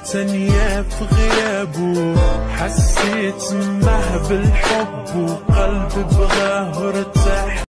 ثانية في غيابه حسيت معه بالحب وقلبي بغاه ارتاح.